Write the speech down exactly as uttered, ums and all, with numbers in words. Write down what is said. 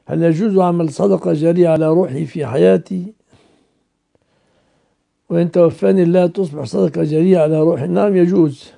هل يجوز عمل صدقة جارية على روحي في حياتي وإن توفاني الله تصبح صدقة جارية على روحي؟ نعم يجوز.